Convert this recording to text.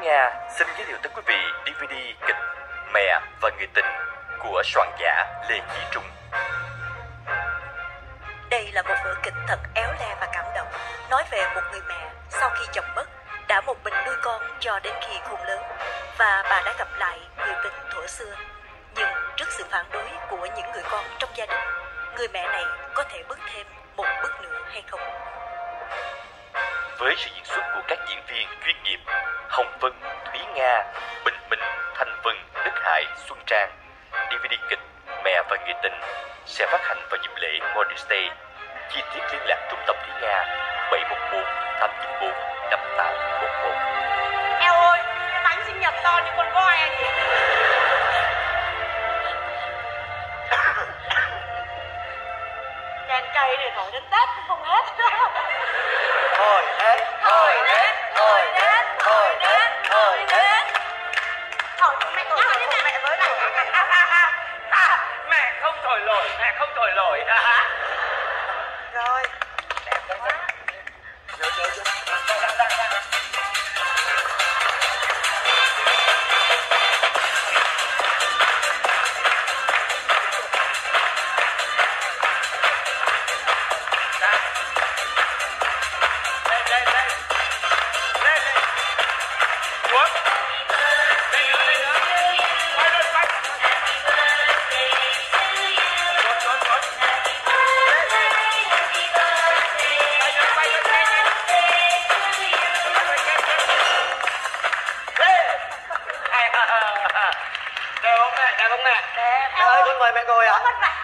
Nga xin giới thiệu tới quý vị DVD kịch Mẹ và Người Tình của soạn giả Lê Chí Trung. Đây là một vở kịch thật éo le và cảm động, nói về một người mẹ sau khi chồng mất đã một mình nuôi con cho đến khi khôn lớn, và bà đã gặp lại người tình thuở xưa. Nhưng trước sự phản đối của những người con trong gia đình, người mẹ này có thể bước thêm một bước nữa hay không? Với sự diễn xuất của các diễn viên chuyên nghiệp Hồng Vân, Thúy Nga, Bình Minh, Thanh Vân, Đức Hải, Xuân Trang, DVD kịch Mẹ và Người Tình sẽ phát hành vào dịp lễ Mother's Day. Chi tiết liên lạc trung tâm Thúy Nga 714 894 5811. Eo ơi, cái bánh sinh nhật to như con voi anh ấy. Đèn cây để thổi đến Tết cũng không hết. Thôi hết, thôi hết, thôi hết, thôi hết, thôi hết. Thổi cho mẹ thổi cho mẹ với này. Mẹ không thổi nổi, mẹ không thổi nổi. Rồi. Đẹp quá. Đẹp không mẹ? Đẹp. Ơi, con mời mẹ ngồi ạ.